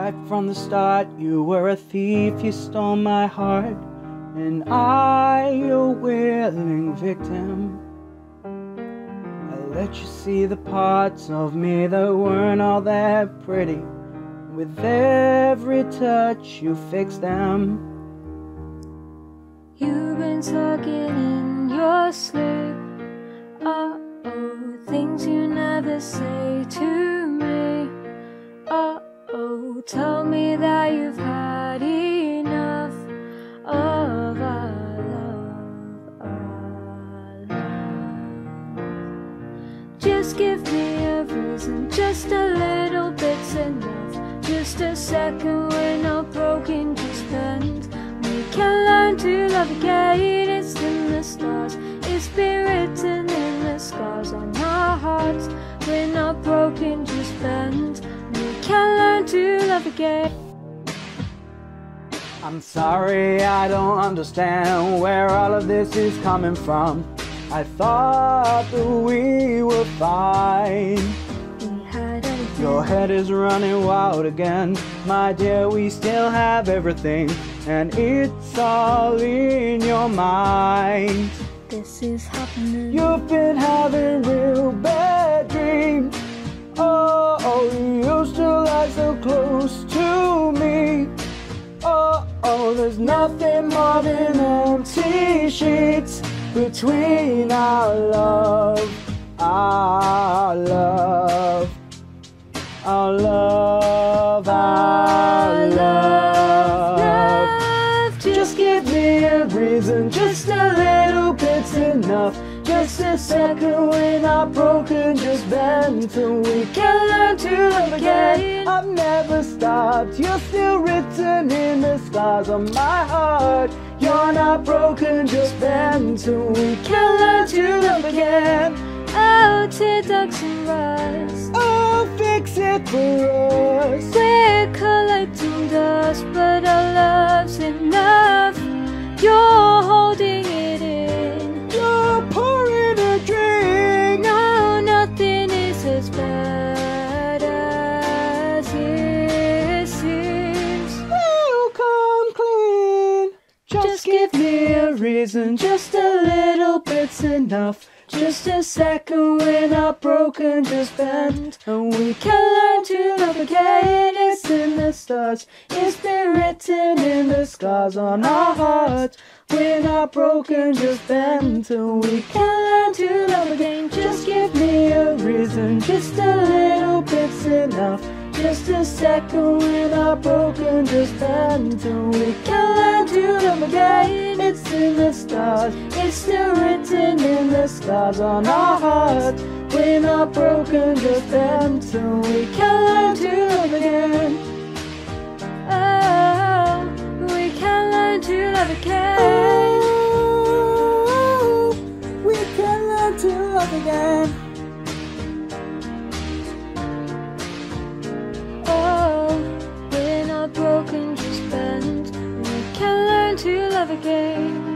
Right from the start, you were a thief, you stole my heart, and I, your willing victim. I let you see the parts of me that weren't all that pretty. With every touch, you fixed them. You've been talking in your sleep. Things you never say to me. Tell me that you've had enough of our love. Just give me a reason, just a little bit's enough. Just a second, we're not broken, just bend. We can learn to love again, it's in the stars. It's been written in the scars on our hearts. We're not broken, just bend. We can learn to love again. I'm sorry, I don't understand where all of this is coming from. I thought that we were fine. We had everything. Your head is running wild again. My dear, we still have everything, and it's all in your mind. This is happening. You've been having real bad dreams. Oh, you used to lie so close to me. Oh, there's nothing more than empty sheets between our love, our love, our love, our love. Just give me a reason, just a little bit's enough. Just a second, we're not broken, just bend till we can learn to love again. I've never stopped, you're still written in the scars on my heart. You're not broken, just bend till we can learn to love again. Oh, tear ducts and rust. Oh, fix it for us. We're collecting dust, but our love's enough. You're holding it in. You're pouring a drink. No, nothing is as bad as it seems. We'll come clean. Just give me a reason, just a little bit's enough. Just a second, we're not broken, just bend. And we can learn to love again. It's in the stars, it's been written in the scars on our hearts. We're not broken, just bend till we can learn to love again. Just give me a reason, just a little bit's enough. Just a second, we're not broken, just bend till we can learn to love again. It's in the stars, it's still written in the scars on our hearts. We're not broken, just bend till we can learn to love again. Oh, we can learn to love again. Oh, we can learn to love again. Broken, just bend. We can learn to love again.